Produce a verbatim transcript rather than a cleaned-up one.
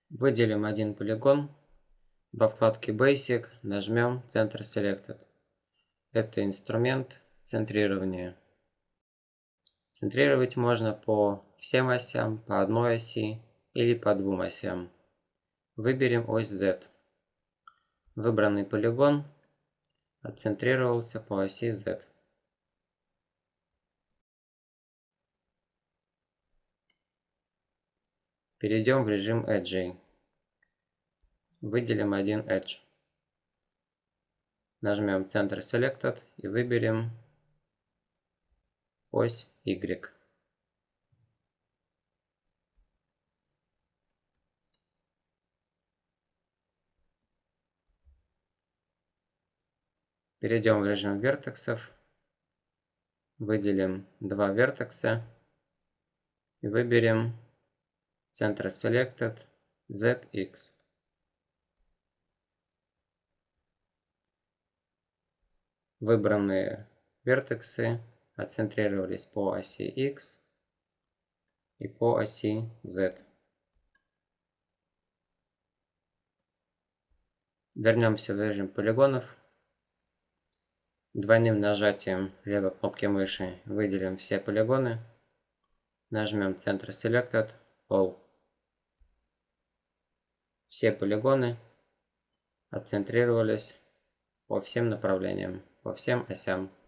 Выделим один полигон. Во вкладке Basic нажмем Center Selected. Это инструмент центрирования. Центрировать можно по всем осям, по одной оси или по двум осям. Выберем ось Z. Выбранный полигон отцентрировался по оси Z. Перейдем в режим Edge. Выделим один Edge. Нажмем Center Selected и выберем ось Y. Перейдем в режим вертексов. Выделим два вертекса и выберем Center Selected зет икс. Выбранные вертексы отцентрировались по оси X и по оси Z. Вернемся в режим полигонов. Двойным нажатием левой кнопки мыши выделим все полигоны. Нажмем Center Selected All. Все полигоны отцентрировались по всем направлениям, по всем осям.